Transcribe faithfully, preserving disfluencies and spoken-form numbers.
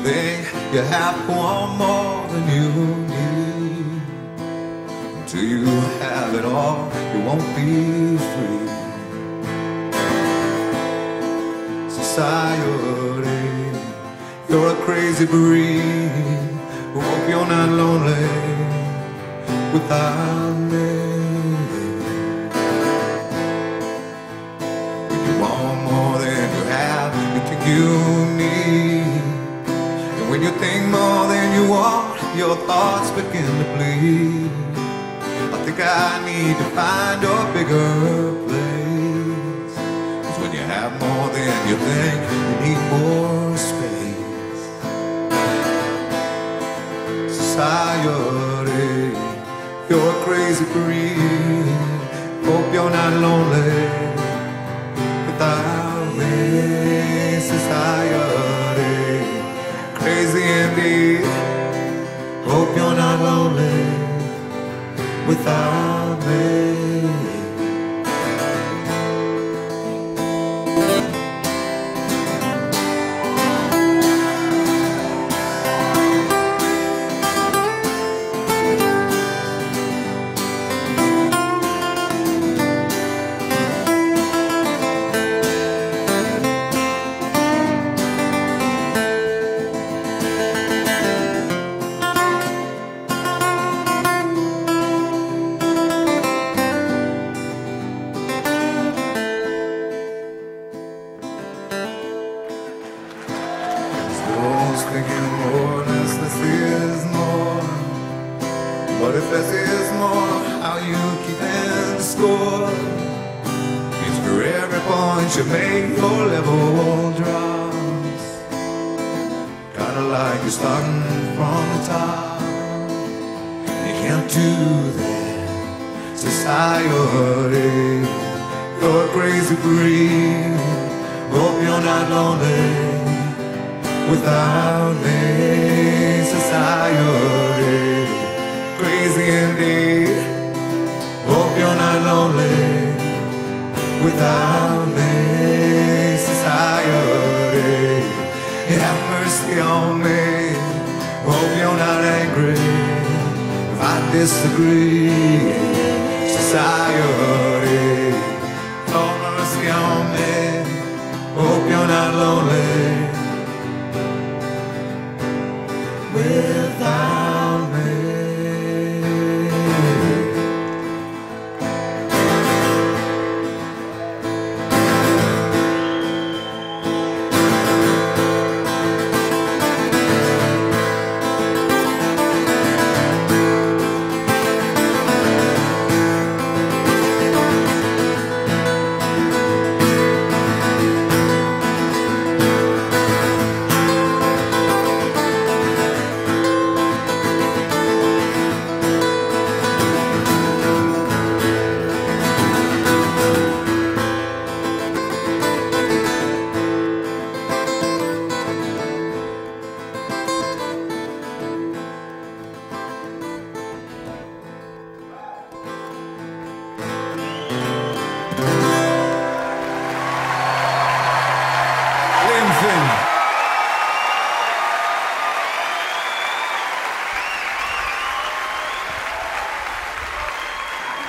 think you have one more than you need. Until you have it all, you won't be free. Society, you're a crazy breed. Hope you're not lonely without me. When you want more than you have, you think you need. And when you think more than you want, your thoughts begin to bleed. I think I need to find a bigger place. 'Cause when you have more than you think, you need more space. Society, you're a crazy breed. Hope you're not lonely without me. Society, crazy indeed. Hope you're not lonely without me. Thinking more, less, this is more. But if less is more, how you keeping score? Means for every point you make, your level drops. Kinda like you're starting from the top. You can't do that. Society, you're a crazy breed. Hope you're not lonely without me. Society, crazy indeed. Hope you're not lonely without me. Society, have mercy on me. Hope you're not angry if I disagree. Society, have mercy on me. Hope you're not lonely